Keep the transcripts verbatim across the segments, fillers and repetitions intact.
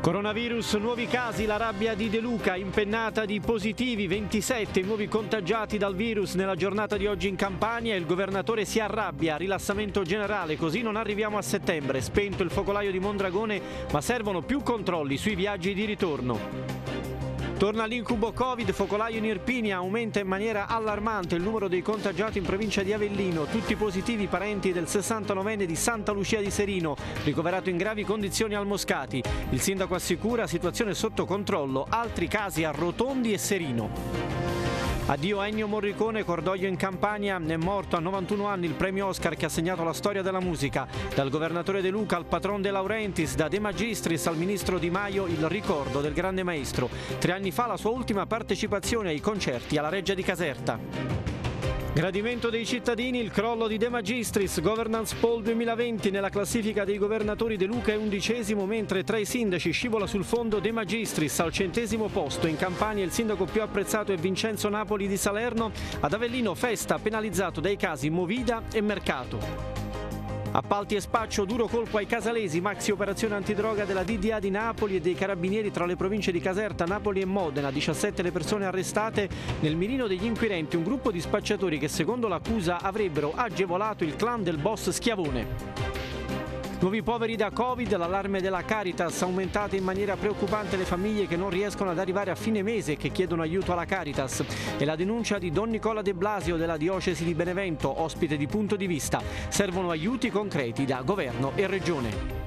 Coronavirus, nuovi casi, la rabbia di De Luca, impennata di positivi, ventisette nuovi contagiati dal virus nella giornata di oggi in Campania. Il governatore si arrabbia, rilassamento generale, così non arriviamo a settembre. Spento il focolaio di Mondragone, ma servono più controlli sui viaggi di ritorno. Torna l'incubo Covid, focolaio in Irpinia, aumenta in maniera allarmante il numero dei contagiati in provincia di Avellino, tutti positivi parenti del sessantanovenne di Santa Lucia di Serino, ricoverato in gravi condizioni al Moscati. Il sindaco assicura situazione sotto controllo, altri casi a Rotondi e Serino. Addio a Ennio Morricone, cordoglio in Campania, è morto a novantuno anni il premio Oscar che ha segnato la storia della musica. Dal governatore De Luca al patron De Laurentiis, da De Magistris al ministro Di Maio, il ricordo del grande maestro. Tre anni fa la sua ultima partecipazione ai concerti alla Reggia di Caserta. Gradimento dei cittadini, il crollo di De Magistris, Governance Poll duemilaventi, nella classifica dei governatori De Luca è undicesimo, mentre tra i sindaci scivola sul fondo De Magistris al centesimo posto. In Campania il sindaco più apprezzato è Vincenzo Napoli di Salerno, ad Avellino festa penalizzato dai casi Movida e Mercato. Appalti e spaccio, duro colpo ai casalesi, maxi operazione antidroga della D D A di Napoli e dei carabinieri tra le province di Caserta, Napoli e Modena, diciassette le persone arrestate. Nel mirino degli inquirenti un gruppo di spacciatori che secondo l'accusa avrebbero agevolato il clan del boss Schiavone. Nuovi poveri da Covid, l'allarme della Caritas, aumentate in maniera preoccupante le famiglie che non riescono ad arrivare a fine mese e che chiedono aiuto alla Caritas. E la denuncia di Don Nicola De Blasio della diocesi di Benevento, ospite di Punto di Vista. Servono aiuti concreti da governo e regione.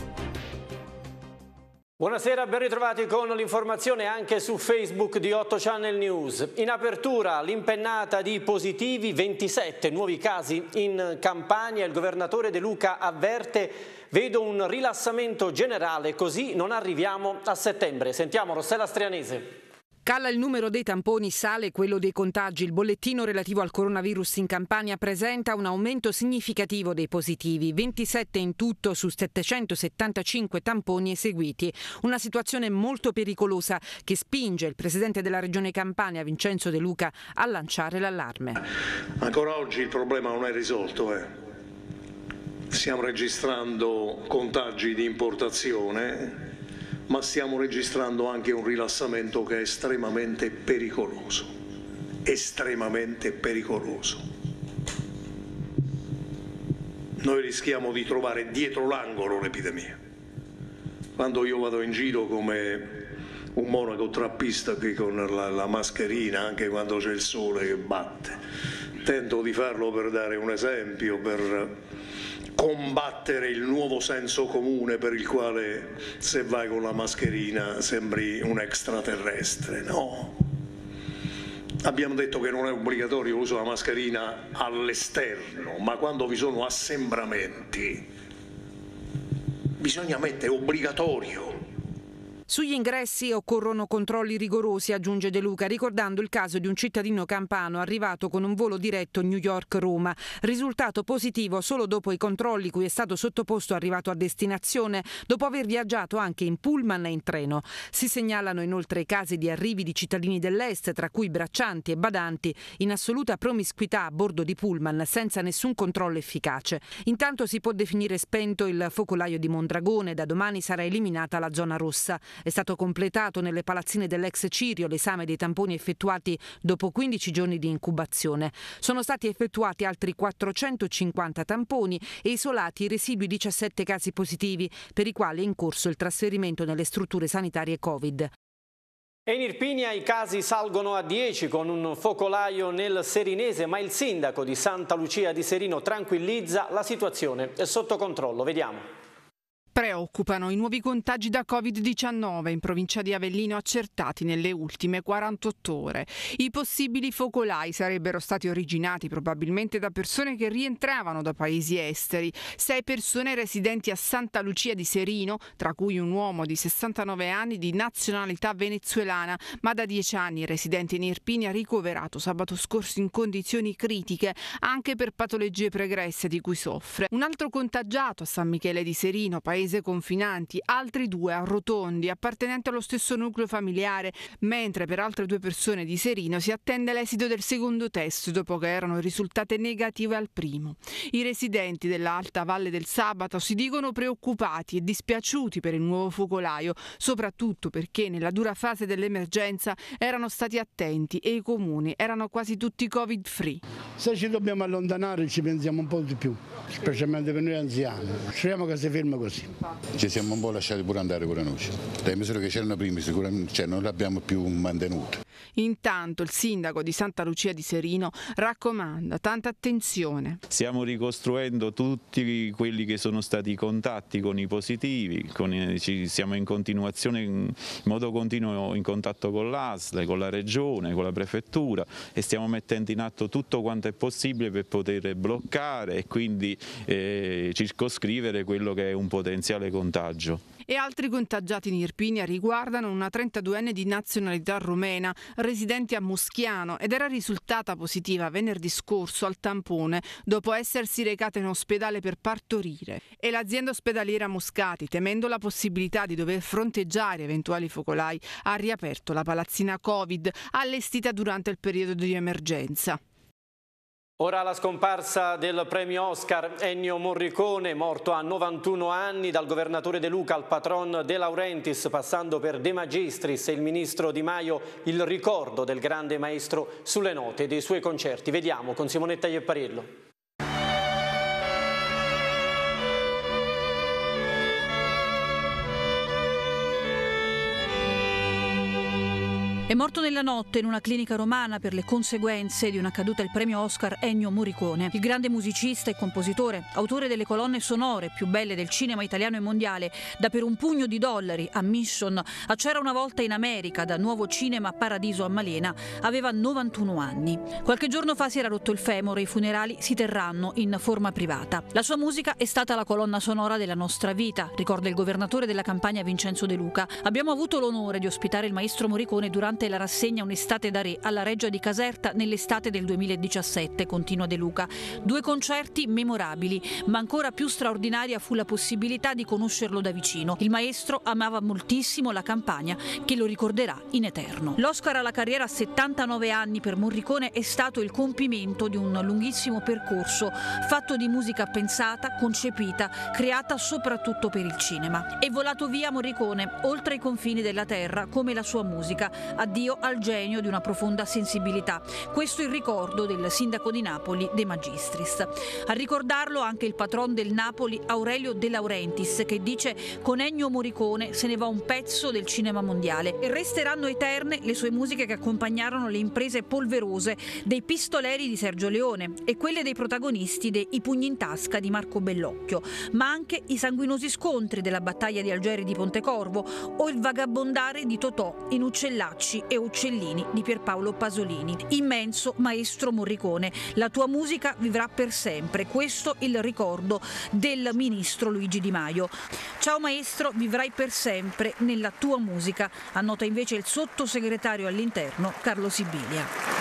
Buonasera, ben ritrovati con l'informazione anche su Facebook di otto Channel News. In apertura l'impennata di positivi, ventisette nuovi casi in Campania. Il governatore De Luca avverte: vedo un rilassamento generale, così non arriviamo a settembre. Sentiamo Rossella Strianese. Cala il numero dei tamponi, sale quello dei contagi. Il bollettino relativo al coronavirus in Campania presenta un aumento significativo dei positivi, ventisette in tutto su settecentosettantacinque tamponi eseguiti. Una situazione molto pericolosa che spinge il presidente della regione Campania, Vincenzo De Luca, a lanciare l'allarme. Ancora oggi il problema non è risolto. Eh. Stiamo registrando contagi di importazione, ma stiamo registrando anche un rilassamento che è estremamente pericoloso, estremamente pericoloso. Noi rischiamo di trovare dietro l'angolo l'epidemia. Quando io vado in giro come un monaco trappista qui con la, la mascherina, anche quando c'è il sole che batte, tento di farlo per dare un esempio, per combattere il nuovo senso comune per il quale se vai con la mascherina sembri un extraterrestre. No, abbiamo detto che non è obbligatorio l'uso della mascherina all'esterno, ma quando vi sono assembramenti bisogna mettere obbligatorio. Sugli ingressi occorrono controlli rigorosi, aggiunge De Luca, ricordando il caso di un cittadino campano arrivato con un volo diretto New York-Roma, risultato positivo solo dopo i controlli cui è stato sottoposto arrivato a destinazione, dopo aver viaggiato anche in pullman e in treno. Si segnalano inoltre i casi di arrivi di cittadini dell'est, tra cui braccianti e badanti, in assoluta promiscuità a bordo di pullman, senza nessun controllo efficace. Intanto si può definire spento il focolaio di Mondragone, da domani sarà eliminata la zona rossa. È stato completato nelle palazzine dell'ex Cirio l'esame dei tamponi effettuati dopo quindici giorni di incubazione. Sono stati effettuati altri quattrocentocinquanta tamponi e isolati i residui diciassette casi positivi, per i quali è in corso il trasferimento nelle strutture sanitarie Covid. E in Irpinia i casi salgono a dieci con un focolaio nel Serinese, ma il sindaco di Santa Lucia di Serino tranquillizza: la situazione è sotto controllo. Vediamo. Preoccupano i nuovi contagi da covid diciannove in provincia di Avellino accertati nelle ultime quarantotto ore. I possibili focolai sarebbero stati originati probabilmente da persone che rientravano da paesi esteri. Sei persone residenti a Santa Lucia di Serino, tra cui un uomo di sessantanove anni di nazionalità venezuelana, ma da dieci anni residente in Irpinia, ricoverato sabato scorso in condizioni critiche anche per patologie pregresse di cui soffre. Un altro contagiato a San Michele di Serino, paese paese confinanti, altri due a Rotondi, appartenenti allo stesso nucleo familiare, mentre per altre due persone di Serino si attende l'esito del secondo test dopo che erano risultate negative al primo. I residenti dell'Alta Valle del Sabato si dicono preoccupati e dispiaciuti per il nuovo focolaio, soprattutto perché nella dura fase dell'emergenza erano stati attenti e i comuni erano quasi tutti covid free. Se ci dobbiamo allontanare ci pensiamo un po' di più, specialmente per noi anziani. Speriamo che si fermi così. Ci siamo un po' lasciati pure andare pure noi. Le misure che c'erano prima sicuramente cioè, non le abbiamo più mantenute. Intanto il sindaco di Santa Lucia di Serino raccomanda tanta attenzione. Stiamo ricostruendo tutti quelli che sono stati i contatti con i positivi, con, ci siamo in continuazione, in modo continuo in contatto con l'A S L, con la Regione, con la Prefettura e stiamo mettendo in atto tutto quanto è possibile per poter bloccare e quindi eh, circoscrivere quello che è un potenziale contagio. E altri contagiati in Irpinia riguardano una trentaduenne di nazionalità rumena, residente a Muschiano, ed era risultata positiva venerdì scorso al tampone dopo essersi recata in ospedale per partorire. E l'azienda ospedaliera Muscati, temendo la possibilità di dover fronteggiare eventuali focolai, ha riaperto la palazzina Covid allestita durante il periodo di emergenza. Ora la scomparsa del premio Oscar Ennio Morricone, morto a novantuno anni, dal governatore De Luca al patron De Laurentiis, passando per De Magistris e il ministro Di Maio, il ricordo del grande maestro sulle note dei suoi concerti. Vediamo con Simonetta Iepariello. È morto nella notte in una clinica romana per le conseguenze di una caduta il premio Oscar Ennio Morricone. Il grande musicista e compositore, autore delle colonne sonore più belle del cinema italiano e mondiale, da Per un pugno di dollari a Mission, a C'era una volta in America, da Nuovo Cinema Paradiso a Malena, aveva novantuno anni. Qualche giorno fa si era rotto il femore, i funerali si terranno in forma privata. La sua musica è stata la colonna sonora della nostra vita, ricorda il governatore della Campania Vincenzo De Luca. Abbiamo avuto l'onore di ospitare il maestro Morricone durante la rassegna Un'estate da re alla Reggia di Caserta nell'estate del duemiladiciassette, continua De Luca. Due concerti memorabili, ma ancora più straordinaria fu la possibilità di conoscerlo da vicino. Il maestro amava moltissimo la Campania, che lo ricorderà in eterno. L'Oscar alla carriera a settantanove anni per Morricone è stato il compimento di un lunghissimo percorso fatto di musica pensata, concepita, creata soprattutto per il cinema. È volato via Morricone, oltre i confini della terra, come la sua musica. Addio al genio di una profonda sensibilità. Questo è il ricordo del sindaco di Napoli, De Magistris. A ricordarlo anche il patron del Napoli, Aurelio De Laurentiis, che dice: con Ennio Morricone se ne va un pezzo del cinema mondiale e resteranno eterne le sue musiche che accompagnarono le imprese polverose dei Pistoleri di Sergio Leone e quelle dei protagonisti de I pugni in tasca di Marco Bellocchio, ma anche i sanguinosi scontri della battaglia di Algeri di Pontecorvo o il vagabondare di Totò in Uccellacci e Uccellini di Pierpaolo Pasolini. Immenso maestro Morricone, la tua musica vivrà per sempre. Questo il ricordo del ministro Luigi Di Maio. Ciao maestro, vivrai per sempre nella tua musica, annota invece il sottosegretario all'interno Carlo Sibilia.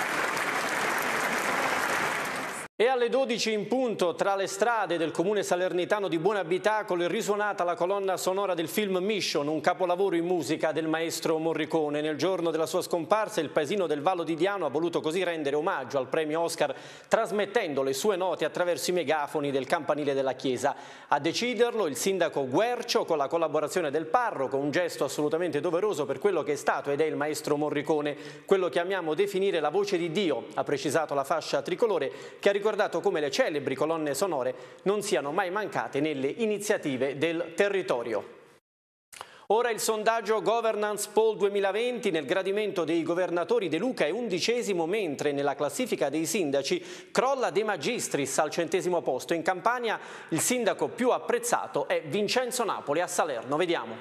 E alle dodici in punto, tra le strade del comune salernitano di Buonabitacolo, è risuonata la colonna sonora del film Mission, un capolavoro in musica del maestro Morricone. Nel giorno della sua scomparsa il paesino del Vallo di Diano ha voluto così rendere omaggio al premio Oscar trasmettendo le sue note attraverso i megafoni del campanile della chiesa. A deciderlo il sindaco Guercio con la collaborazione del parroco, un gesto assolutamente doveroso per quello che è stato ed è il maestro Morricone, quello che amiamo definire la voce di Dio, ha precisato la fascia tricolore, che ha ricordato ricordato come le celebri colonne sonore non siano mai mancate nelle iniziative del territorio. Ora il sondaggio Governance Poll duemilaventi, nel gradimento dei governatori De Luca è undicesimo, mentre nella classifica dei sindaci crolla De Magistris al centesimo posto. In Campania il sindaco più apprezzato è Vincenzo Napoli a Salerno. Vediamo.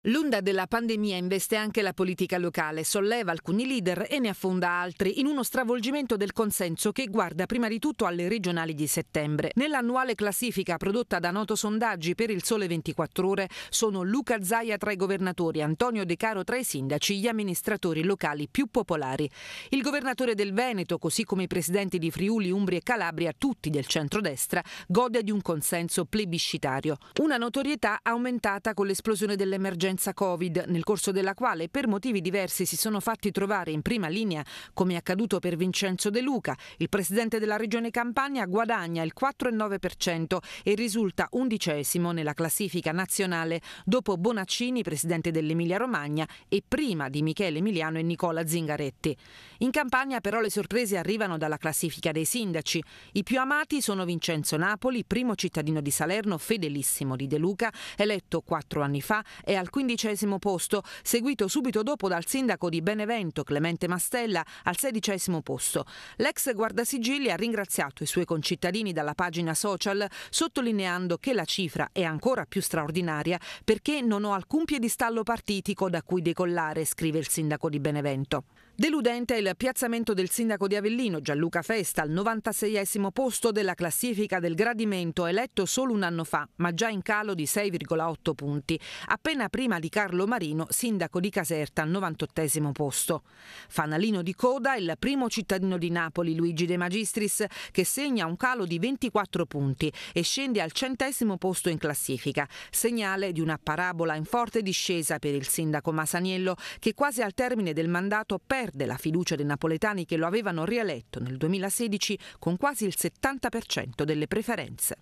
L'onda della pandemia investe anche la politica locale, solleva alcuni leader e ne affonda altri in uno stravolgimento del consenso che guarda prima di tutto alle regionali di settembre. Nell'annuale classifica prodotta da Noto Sondaggi per il Sole ventiquattro Ore sono Luca Zaia tra i governatori, Antonio De Caro tra i sindaci, gli amministratori locali più popolari. Il governatore del Veneto, così come i presidenti di Friuli, Umbria e Calabria, tutti del centrodestra, gode di un consenso plebiscitario. Una notorietà aumentata con l'esplosione dell'emergenza Covid, nel corso della quale per motivi diversi si sono fatti trovare in prima linea, come è accaduto per Vincenzo De Luca. Il presidente della regione Campania guadagna il quattro virgola nove per cento e risulta undicesimo nella classifica nazionale, dopo Bonaccini, presidente dell'Emilia Romagna, e prima di Michele Emiliano e Nicola Zingaretti. In Campania però le sorprese arrivano dalla classifica dei sindaci. I più amati sono Vincenzo Napoli, primo cittadino di Salerno, fedelissimo di De Luca, eletto quattro anni fa, e al quindicesimo posto, seguito subito dopo dal sindaco di Benevento, Clemente Mastella, al sedicesimo posto. L'ex guardasigilli ha ringraziato i suoi concittadini dalla pagina social, sottolineando che la cifra è ancora più straordinaria perché non ho alcun piedistallo partitico da cui decollare, scrive il sindaco di Benevento. Deludente è il piazzamento del sindaco di Avellino, Gianluca Festa, al novantaseiesimo posto della classifica del gradimento, eletto solo un anno fa, ma già in calo di sei virgola otto punti, appena prima di Carlo Marino, sindaco di Caserta, al novantottesimo posto. Fanalino di coda il primo cittadino di Napoli, Luigi De Magistris, che segna un calo di ventiquattro punti e scende al centesimo posto in classifica, segnale di una parabola in forte discesa per il sindaco Masaniello, che quasi al termine del mandato perde la fiducia dei napoletani che lo avevano rieletto nel duemilasedici con quasi il settanta per cento delle preferenze.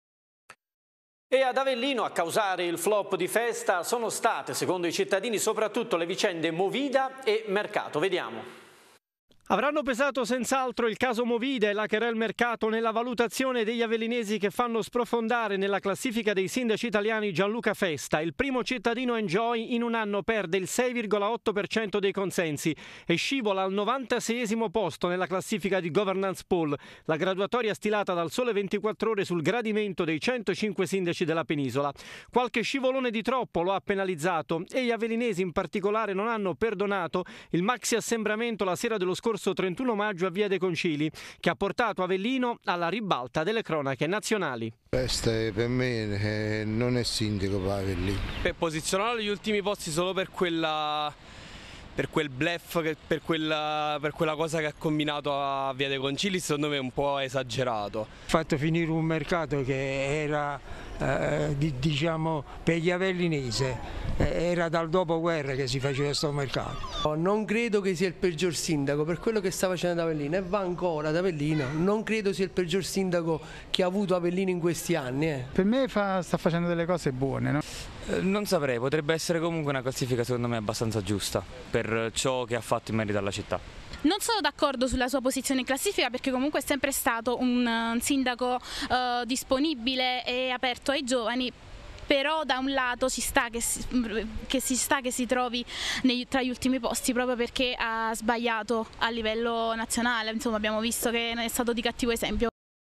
E ad Avellino a causare il flop di Festa sono state, secondo i cittadini, soprattutto le vicende Movida e Mercato. Vediamo. Avranno pesato senz'altro il caso Movida e la querel Mercato nella valutazione degli avellinesi che fanno sprofondare nella classifica dei sindaci italiani Gianluca Festa. Il primo cittadino Enjoy in un anno perde il sei virgola otto per cento dei consensi e scivola al novantaseiesimo posto nella classifica di Governance Poll, la graduatoria stilata dal Sole ventiquattro Ore sul gradimento dei centocinque sindaci della penisola. Qualche scivolone di troppo lo ha penalizzato e gli avellinesi in particolare non hanno perdonato il maxi assembramento la sera dello scorso trentuno maggio a Via dei Concili, che ha portato Avellino alla ribalta delle cronache nazionali. Festa per me non è sindaco per Avellino. Per posizionarlo agli ultimi posti solo per quella per quel bluff, per quella, per quella cosa che ha combinato a Via dei Concili, secondo me è un po' esagerato. Ha fatto finire un mercato che era eh, diciamo per gli avellinesi, era dal dopoguerra che si faceva questo mercato. Non credo che sia il peggior sindaco per quello che sta facendo ad Avellino e va ancora ad Avellino. Non credo sia il peggior sindaco che ha avuto Avellino in questi anni. Eh. Per me fa, sta facendo delle cose buone, no? Eh, non saprei, potrebbe essere comunque una classifica secondo me abbastanza giusta per ciò che ha fatto in merito alla città. Non sono d'accordo sulla sua posizione in classifica perché comunque è sempre stato un, un sindaco eh, disponibile e aperto ai giovani. Però da un lato si sta che si, che si, sta che si trovi nei, tra gli ultimi posti proprio perché ha sbagliato a livello nazionale, insomma abbiamo visto che è stato di cattivo esempio.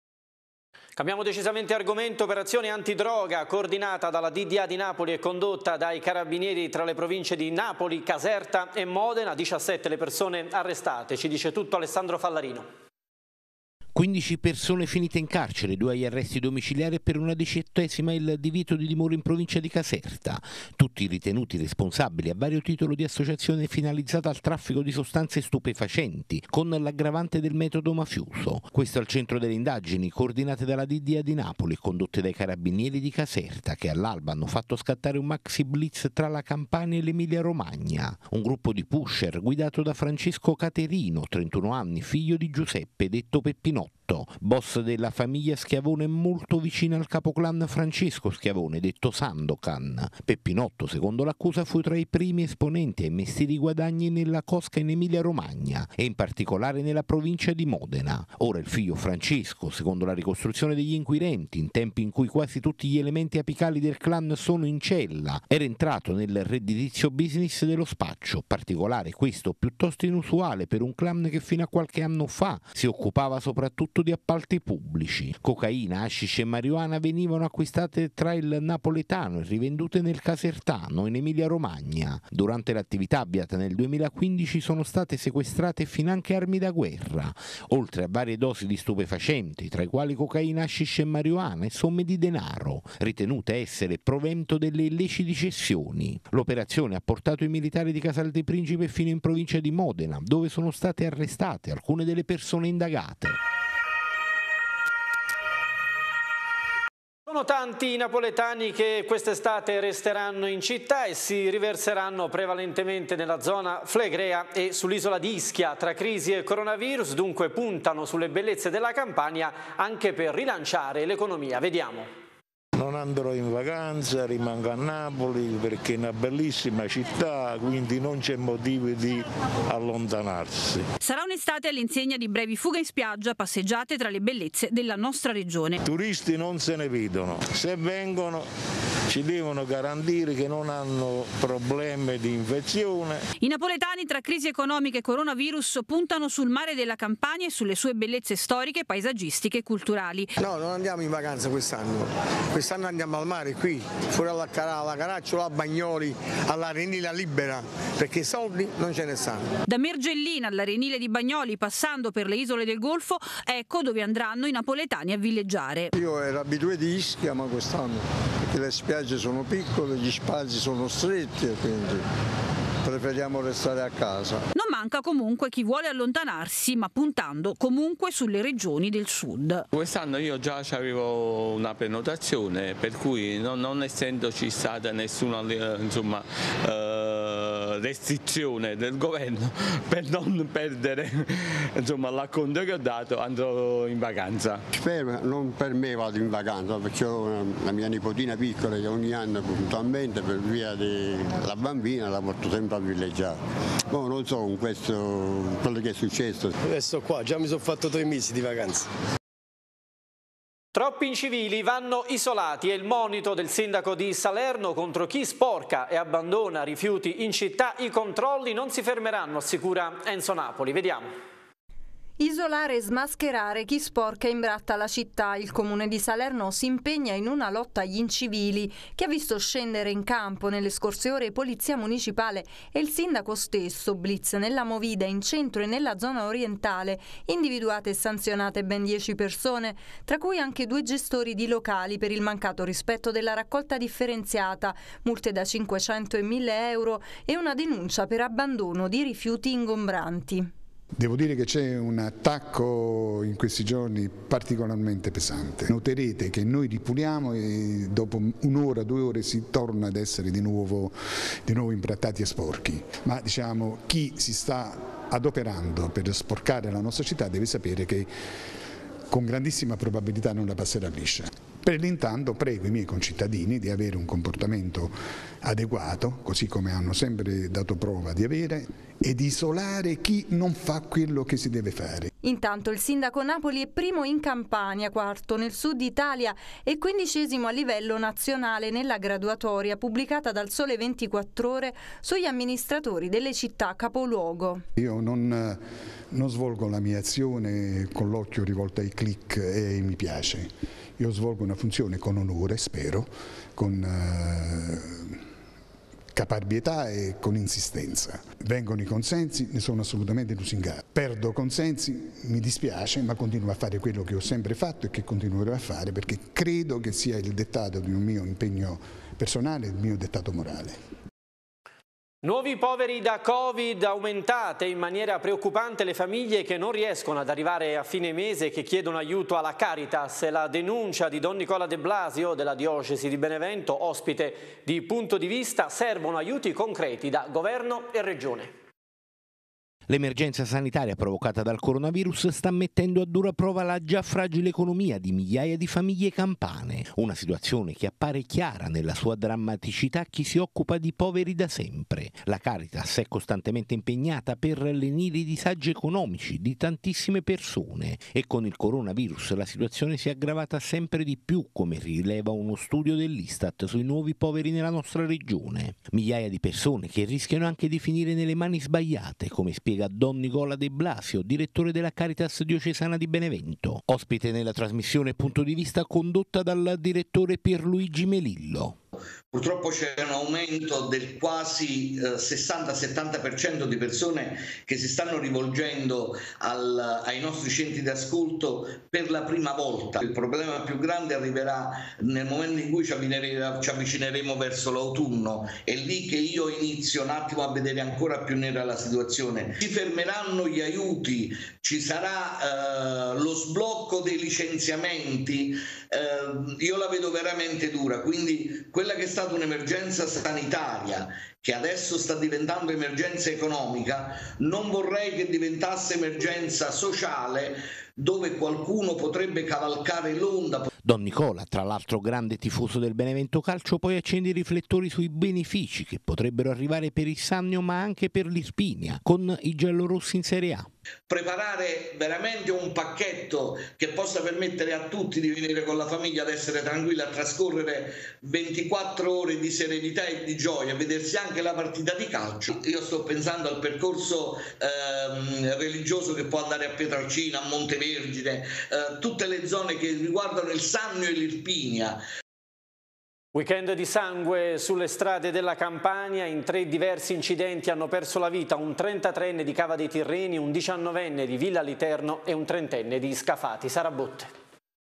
Cambiamo decisamente argomento. Operazione antidroga coordinata dalla D D A di Napoli e condotta dai carabinieri tra le province di Napoli, Caserta e Modena. diciassette le persone arrestate. Ci dice tutto Alessandro Fallarino. quindici persone finite in carcere, due agli arresti domiciliari e per una diciottesima il divieto di dimora in provincia di Caserta. Tutti ritenuti responsabili a vario titolo di associazione finalizzata al traffico di sostanze stupefacenti, con l'aggravante del metodo mafioso. Questo al centro delle indagini, coordinate dalla D D A di Napoli e condotte dai carabinieri di Caserta, che all'alba hanno fatto scattare un maxi blitz tra la Campania e l'Emilia Romagna. Un gruppo di pusher guidato da Francesco Caterino, trentuno anni, figlio di Giuseppe, detto Peppinotto, boss della famiglia Schiavone molto vicina al capoclan Francesco Schiavone, detto Sandokan. Peppinotto, secondo l'accusa, fu tra i primi esponenti ai mestieri guadagni nella cosca in Emilia Romagna e in particolare nella provincia di Modena. Ora il figlio Francesco, secondo la ricostruzione degli inquirenti, in tempi in cui quasi tutti gli elementi apicali del clan sono in cella, era entrato nel redditizio business dello spaccio, particolare questo piuttosto inusuale per un clan che fino a qualche anno fa si occupava soprattutto prodotto di appalti pubblici. Cocaina, hashish e marijuana venivano acquistate tra il napoletano e rivendute nel casertano, in Emilia-Romagna. Durante l'attività avviata nel duemilaquindici sono state sequestrate finanche armi da guerra, oltre a varie dosi di stupefacenti, tra i quali cocaina, hashish e marijuana, e somme di denaro, ritenute essere provento delle illeciti cessioni. L'operazione ha portato i militari di Casal di Principe fino in provincia di Modena, dove sono state arrestate alcune delle persone indagate. Sono tanti i napoletani che quest'estate resteranno in città e si riverseranno prevalentemente nella zona flegrea e sull'isola di Ischia. Tra crisi e coronavirus dunque puntano sulle bellezze della Campania anche per rilanciare l'economia. Vediamo. Non andrò in vacanza, rimango a Napoli perché è una bellissima città, quindi non c'è motivo di allontanarsi. Sarà un'estate all'insegna di brevi fughe in spiaggia, passeggiate tra le bellezze della nostra regione. I turisti non se ne vedono, se vengono ci devono garantire che non hanno problemi di infezione. I napoletani tra crisi economica e coronavirus puntano sul mare della Campania e sulle sue bellezze storiche, paesaggistiche e culturali. No, non andiamo in vacanza quest'anno. Quest'anno andiamo al mare qui, fuori alla, alla Caracciolo, a Bagnoli, all'Arenila Libera, perché soldi non ce ne stanno. Da Mergellina all'Arenile di Bagnoli, passando per le isole del Golfo, ecco dove andranno i napoletani a villeggiare. Io ero abituato di Ischia, ma quest'anno, perché le spiagge sono piccole, gli spazi sono stretti e quindi preferiamo restare a casa. Non manca comunque chi vuole allontanarsi, ma puntando comunque sulle regioni del sud. Quest'anno io già avevo una prenotazione, per cui non, non essendoci stata nessuna insomma, eh, restrizione del governo, per non perdere insomma, l'acconto che ho dato, andrò in vacanza. Spero, non per me vado in vacanza, perché ho la mia nipotina piccola che ogni anno puntualmente per via della bambina la porto sempre a villeggiare. Oh, non so con questo quello che è successo. Adesso qua, già mi sono fatto tre mesi di vacanza. Troppi incivili vanno isolati, è il monito del sindaco di Salerno contro chi sporca e abbandona rifiuti in città. I controlli non si fermeranno, assicura Enzo Napoli. Vediamo. Isolare e smascherare chi sporca e imbratta la città. Il comune di Salerno si impegna in una lotta agli incivili che ha visto scendere in campo nelle scorse ore polizia municipale e il sindaco stesso. Blitz nella Movida, in centro e nella zona orientale, individuate e sanzionate ben dieci persone, tra cui anche due gestori di locali per il mancato rispetto della raccolta differenziata, multe da cinquecento e mille euro e una denuncia per abbandono di rifiuti ingombranti. Devo dire che c'è un attacco in questi giorni particolarmente pesante. Noterete che noi ripuliamo e dopo un'ora, due ore si torna ad essere di nuovo, di nuovo imbrattati e sporchi. Ma diciamo, chi si sta adoperando per sporcare la nostra città deve sapere che con grandissima probabilità non la passerà liscia. Per l'intanto prego i miei concittadini di avere un comportamento adeguato, così come hanno sempre dato prova di avere, e di isolare chi non fa quello che si deve fare. Intanto il sindaco Napoli è primo in Campania, quarto nel sud Italia e quindicesimo a livello nazionale nella graduatoria pubblicata dal Sole ventiquattro Ore sugli amministratori delle città capoluogo. Io non, non svolgo la mia azione con l'occhio rivolto ai click e ai mi piace. Io svolgo una funzione con onore, spero, con eh, caparbietà e con insistenza. Vengono i consensi, ne sono assolutamente lusingato. Perdo consensi, mi dispiace, ma continuo a fare quello che ho sempre fatto e che continuerò a fare perché credo che sia il dettato di un mio impegno personale e il mio dettato morale. Nuovi poveri da Covid, aumentate in maniera preoccupante le famiglie che non riescono ad arrivare a fine mese e che chiedono aiuto alla Caritas. È la denuncia di Don Nicola De Blasio della diocesi di Benevento, ospite di Punto di Vista. Servono aiuti concreti da governo e regione. L'emergenza sanitaria provocata dal coronavirus sta mettendo a dura prova la già fragile economia di migliaia di famiglie campane, una situazione che appare chiara nella sua drammaticità a chi si occupa di poveri da sempre. La Caritas è costantemente impegnata per lenire i disagi economici di tantissime persone e con il coronavirus la situazione si è aggravata sempre di più, come rileva uno studio dell'Istat sui nuovi poveri nella nostra regione. Migliaia di persone che rischiano anche di finire nelle mani sbagliate, come spiega spiega Don Nicola De Blasio, direttore della Caritas Diocesana di Benevento. Ospite nella trasmissione Punto di Vista condotta dal direttore Pierluigi Melillo. Purtroppo c'è un aumento del quasi eh, sessanta settanta per cento di persone che si stanno rivolgendo al, ai nostri centri di ascolto per la prima volta. Il problema più grande arriverà nel momento in cui ci avvicineremo, ci avvicineremo verso l'autunno. È lì che io inizio un attimo a vedere ancora più nera la situazione. Si fermeranno gli aiuti, ci sarà eh, lo sblocco dei licenziamenti. Eh, io la vedo veramente dura, quindi quella che è stata un'emergenza sanitaria, che adesso sta diventando emergenza economica, non vorrei che diventasse emergenza sociale, dove qualcuno potrebbe cavalcare l'onda. Don Nicola, tra l'altro grande tifoso del Benevento Calcio, poi accende i riflettori sui benefici che potrebbero arrivare per il Sannio ma anche per l'Irpinia, con i giallorossi in Serie A. Preparare veramente un pacchetto che possa permettere a tutti di venire con la famiglia ad essere tranquilli, a trascorrere ventiquattro ore di serenità e di gioia, vedersi anche la partita di calcio. Io sto pensando al percorso ehm, religioso che può andare a Pietralcina, a Montevergine, eh, tutte le zone che riguardano il Sannio e l'Irpinia. Weekend di sangue sulle strade della Campania. In tre diversi incidenti hanno perso la vita un trentatreenne di Cava dei Tirreni, un diciannovenne di Villa Literno e un trentenne di Scafati. Sara Botte.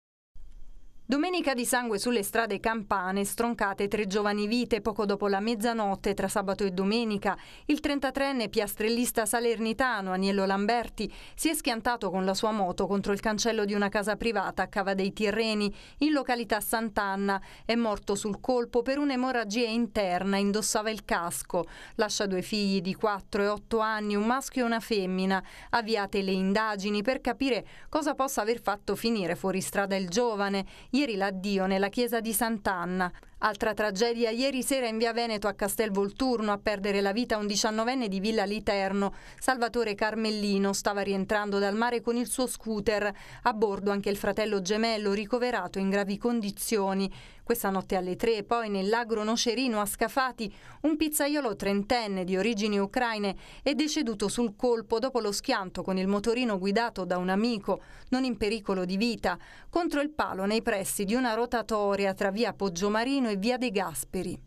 Domenica di sangue sulle strade campane, stroncate tre giovani vite poco dopo la mezzanotte tra sabato e domenica. Il trentatreenne piastrellista salernitano Aniello Lamberti si è schiantato con la sua moto contro il cancello di una casa privata a Cava dei Tirreni, in località Sant'Anna. È morto sul colpo per un'emorragia interna, indossava il casco. Lascia due figli di quattro e otto anni, un maschio e una femmina. Avviate le indagini per capire cosa possa aver fatto finire fuori strada il giovane. Ieri l'addio nella chiesa di Sant'Anna. Altra tragedia ieri sera in via Veneto a Castelvolturno, a perdere la vita un diciannovenne di Villa Literno. Salvatore Carmellino stava rientrando dal mare con il suo scooter, a bordo anche il fratello gemello ricoverato in gravi condizioni. Questa notte alle tre, poi nell'agro Nocerino a Scafati, un pizzaiolo trentenne di origini ucraine è deceduto sul colpo dopo lo schianto con il motorino guidato da un amico, non in pericolo di vita, contro il palo nei pressi di una rotatoria tra via Poggiomarino e via De Gasperi.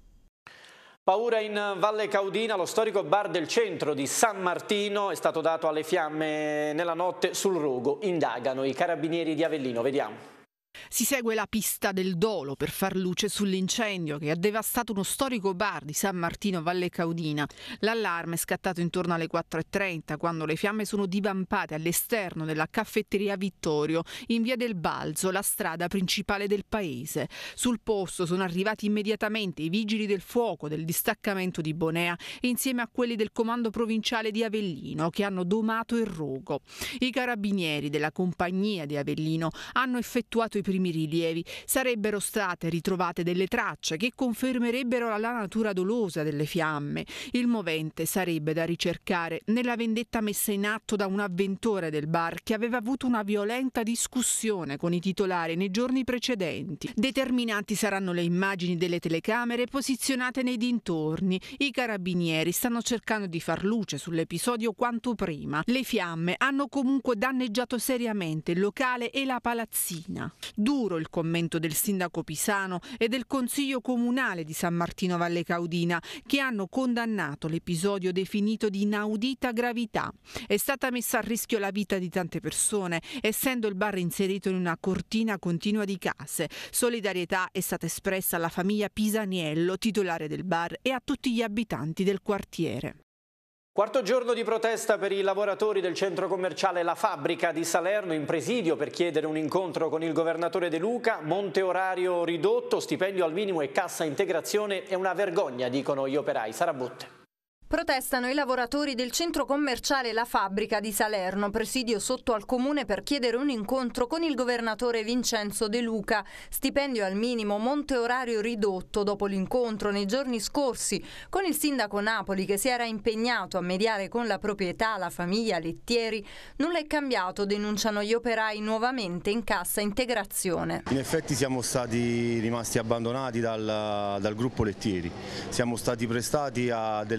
Paura in Valle Caudina, lo storico bar del centro di San Martino è stato dato alle fiamme nella notte sul rogo. Indagano i carabinieri di Avellino, vediamo. Si segue la pista del dolo per far luce sull'incendio che ha devastato uno storico bar di San Martino Valle Caudina. L'allarme è scattato intorno alle quattro e trenta quando le fiamme sono divampate all'esterno della caffetteria Vittorio in via del Balzo, la strada principale del paese. Sul posto sono arrivati immediatamente i vigili del fuoco del distaccamento di Bonea insieme a quelli del comando provinciale di Avellino che hanno domato il rogo. I carabinieri della compagnia di Avellino hanno effettuato i primi rilievi. Sarebbero state ritrovate delle tracce che confermerebbero la natura dolosa delle fiamme. Il movente sarebbe da ricercare nella vendetta messa in atto da un avventore del bar che aveva avuto una violenta discussione con i titolari nei giorni precedenti. Determinanti saranno le immagini delle telecamere posizionate nei dintorni. I carabinieri stanno cercando di far luce sull'episodio quanto prima. Le fiamme hanno comunque danneggiato seriamente il locale e la palazzina. Duro il commento del sindaco Pisano e del consiglio comunale di San Martino Valle Caudina, che hanno condannato l'episodio definito di inaudita gravità. È stata messa a rischio la vita di tante persone, essendo il bar inserito in una cortina continua di case. Solidarietà è stata espressa alla famiglia Pisaniello, titolare del bar, e a tutti gli abitanti del quartiere. Quarto giorno di protesta per i lavoratori del centro commerciale La Fabbrica di Salerno, in presidio per chiedere un incontro con il governatore De Luca. Monte orario ridotto, stipendio al minimo e cassa integrazione. È una vergogna, dicono gli operai. Sara Botte. Protestano i lavoratori del centro commerciale La Fabbrica di Salerno, presidio sotto al comune per chiedere un incontro con il governatore Vincenzo De Luca. Stipendio al minimo, monte orario ridotto. Dopo l'incontro nei giorni scorsi con il sindaco Napoli, che si era impegnato a mediare con la proprietà, la famiglia Lettieri, nulla è cambiato, denunciano gli operai nuovamente in cassa integrazione. In effetti siamo stati rimasti abbandonati dal, dal gruppo Lettieri, siamo stati prestati a delle cooperative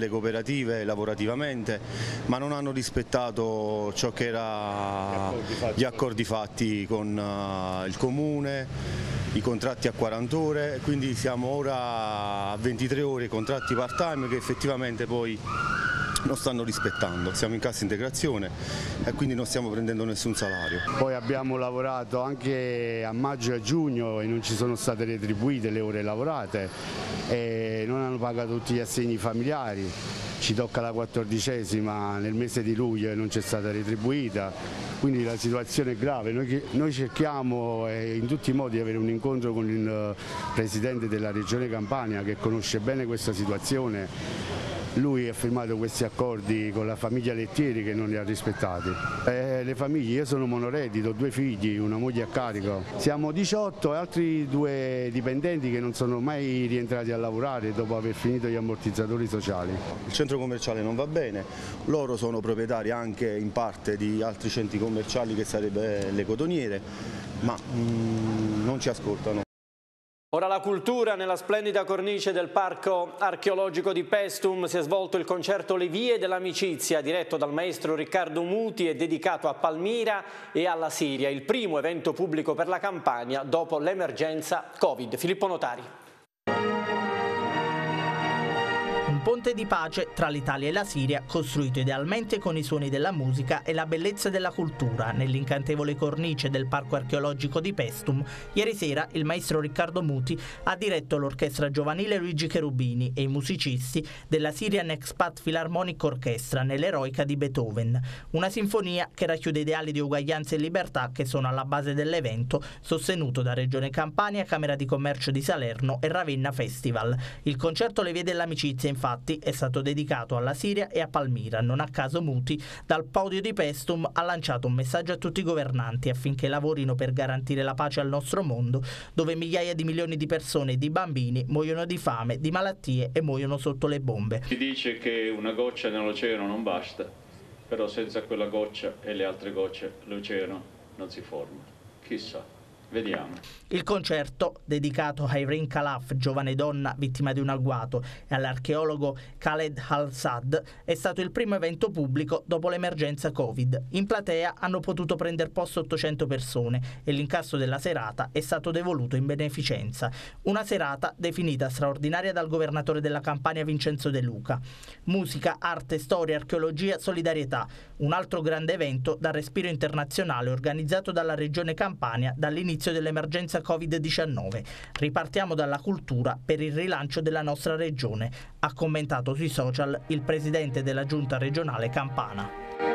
lavorative lavorativamente, ma non hanno rispettato ciò che era gli accordi fatti con uh, il comune, i contratti a quaranta ore, quindi siamo ora a ventitré ore, contratti part time che effettivamente poi non stanno rispettando. Siamo in cassa integrazione e quindi non stiamo prendendo nessun salario. Poi abbiamo lavorato anche a maggio e a giugno e non ci sono state retribuite le ore lavorate e non hanno pagato tutti gli assegni familiari. Ci tocca la quattordicesima nel mese di luglio e non c'è stata retribuita, quindi la situazione è grave. Noi, noi cerchiamo eh, in tutti i modi di avere un incontro con il Presidente della Regione Campania che conosce bene questa situazione. Lui ha firmato questi accordi con la famiglia Lettieri che non li ha rispettati. Eh, le famiglie, io sono monoreddito, ho due figli, una moglie a carico. Siamo diciotto e altri due dipendenti che non sono mai rientrati a lavorare dopo aver finito gli ammortizzatori sociali. Il centro commerciale non va bene, loro sono proprietari anche in parte di altri centri commerciali che sarebbe le cotoniere, ma mm, non ci ascoltano. Ora la cultura. Nella splendida cornice del Parco Archeologico di Paestum si è svolto il concerto Le Vie dell'Amicizia, diretto dal maestro Riccardo Muti e dedicato a Palmira e alla Siria, il primo evento pubblico per la Campania dopo l'emergenza Covid. Filippo Notari. Un ponte di pace tra l'Italia e la Siria, costruito idealmente con i suoni della musica e la bellezza della cultura, nell'incantevole cornice del Parco Archeologico di Paestum. Ieri sera il maestro Riccardo Muti ha diretto l'orchestra giovanile Luigi Cherubini e i musicisti della Syrian Expat Philharmonic Orchestra nell'Eroica di Beethoven. Una sinfonia che racchiude ideali di uguaglianza e libertà che sono alla base dell'evento, sostenuto da Regione Campania, Camera di Commercio di Salerno e Ravenna Festival. Il concerto Le Vie dell'Amicizia, infatti, è stato dedicato alla Siria e a Palmira. Non a caso Muti, dal podio di Paestum, ha lanciato un messaggio a tutti i governanti affinché lavorino per garantire la pace al nostro mondo, dove migliaia di milioni di persone e di bambini muoiono di fame, di malattie e muoiono sotto le bombe. Si dice che una goccia nell'oceano non basta, però senza quella goccia e le altre gocce l'oceano non si forma. Chissà. Vediamo. Il concerto, dedicato a Irene Khalaf, giovane donna vittima di un agguato, e all'archeologo Khaled Al-Sad, è stato il primo evento pubblico dopo l'emergenza Covid. In platea hanno potuto prendere posto ottocento persone e l'incasso della serata è stato devoluto in beneficenza. Una serata definita straordinaria dal governatore della Campania Vincenzo De Luca. Musica, arte, storia, archeologia, solidarietà. Un altro grande evento dal respiro internazionale organizzato dalla Regione Campania dall'inizio dell'emergenza Covid diciannove. Ripartiamo dalla cultura per il rilancio della nostra regione, ha commentato sui social il presidente della giunta regionale campana.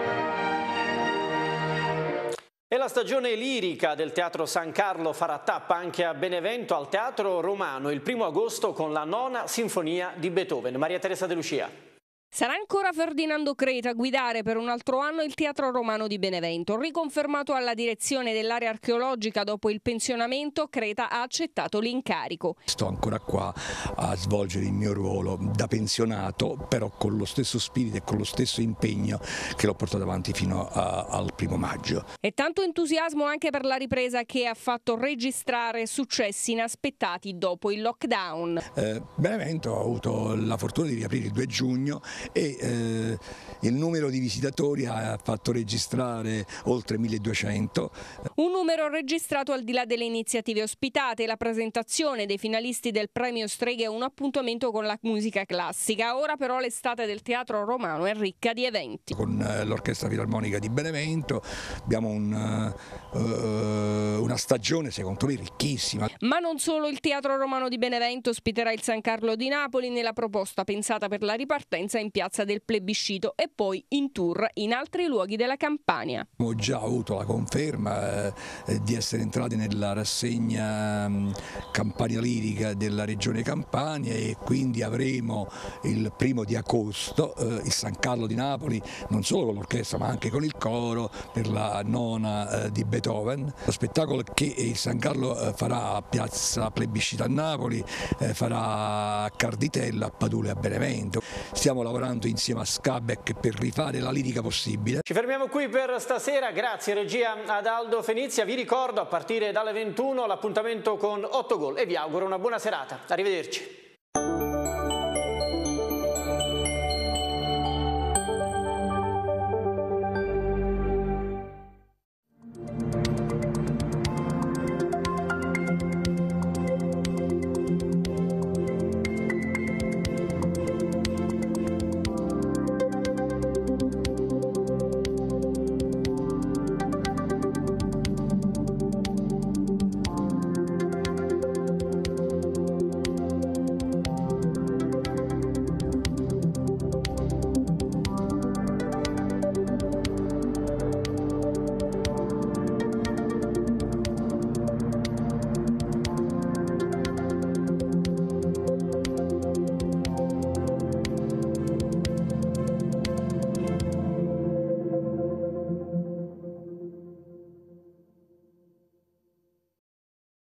E la stagione lirica del Teatro San Carlo farà tappa anche a Benevento, al Teatro Romano, il primo agosto con la nona sinfonia di Beethoven. Maria Teresa De Lucia. Sarà ancora Ferdinando Creta a guidare per un altro anno il Teatro Romano di Benevento. Riconfermato alla direzione dell'area archeologica dopo il pensionamento, Creta ha accettato l'incarico. Sto ancora qua a svolgere il mio ruolo da pensionato, però con lo stesso spirito e con lo stesso impegno che l'ho portato avanti fino a, al primo maggio. E tanto entusiasmo anche per la ripresa che ha fatto registrare successi inaspettati dopo il lockdown. Eh, Benevento ha avuto la fortuna di riaprire il due giugno e eh, il numero di visitatori ha fatto registrare oltre milleduecento. Un numero registrato al di là delle iniziative ospitate. La presentazione dei finalisti del premio Streghe è un appuntamento con la musica classica. Ora però l'estate del Teatro Romano è ricca di eventi. Con eh, l'Orchestra Filarmonica di Benevento abbiamo un, uh, una stagione secondo me ricchissima. Ma non solo, il Teatro Romano di Benevento ospiterà il San Carlo di Napoli nella proposta pensata per la ripartenza in Piazza del Plebiscito e poi in tour in altri luoghi della Campania. Ho già avuto la conferma eh, di essere entrati nella rassegna mh, Campania Lirica della Regione Campania e quindi avremo il primo di agosto eh, il San Carlo di Napoli, non solo con l'orchestra ma anche con il coro per la nona eh, di Beethoven. Lo spettacolo che il San Carlo eh, farà a Piazza Plebiscito a Napoli, eh, farà a Carditella, a Padule e a Benevento. Stiamo lavorando insieme a Scabek per rifare la lirica possibile. Ci fermiamo qui per stasera, grazie regia ad Aldo Fenizia. Vi ricordo a partire dalle ventuno l'appuntamento con otto gol e vi auguro una buona serata. Arrivederci.